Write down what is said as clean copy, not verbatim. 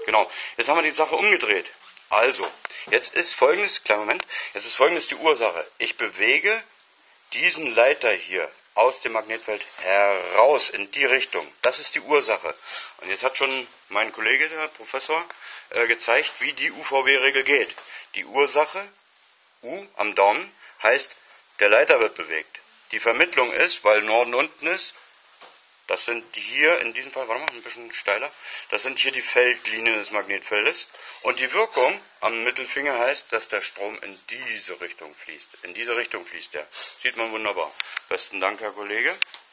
Genau. Jetzt haben wir die Sache umgedreht. Also, jetzt ist folgendes, kleinen Moment, jetzt ist folgendes die Ursache. Ich bewege diesen Leiter hier aus dem Magnetfeld heraus in die Richtung. Das ist die Ursache. Und jetzt hat schon mein Kollege, der Professor, gezeigt, wie die UVB-Regel geht. Die Ursache, U am Daumen, heißt, der Leiter wird bewegt. Die Vermittlung ist, weil Norden unten ist, das sind hier, in diesem Fall, warte mal, ein bisschen steiler, das sind hier die Feldlinien des Magnetfeldes. Und die Wirkung am Mittelfinger heißt, dass der Strom in diese Richtung fließt. In diese Richtung fließt der. Sieht man wunderbar. Besten Dank, Herr Kollege.